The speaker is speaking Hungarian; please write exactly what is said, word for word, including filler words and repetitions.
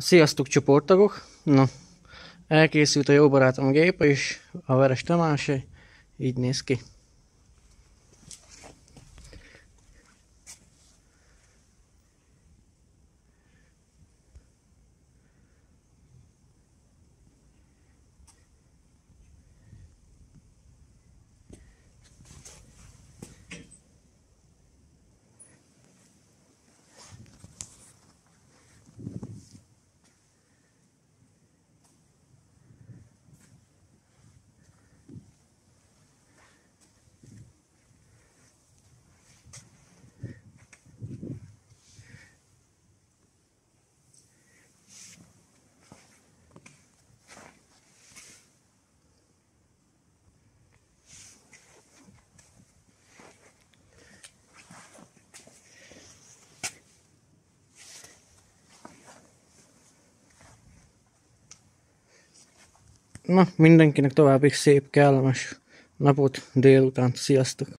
Sziasztok csoporttagok! Na, elkészült a jó barátom gépe is, a Veres Tamásé, így néz ki. Na, mindenkinek további szép, kellemes napot, délutánt, sziasztok!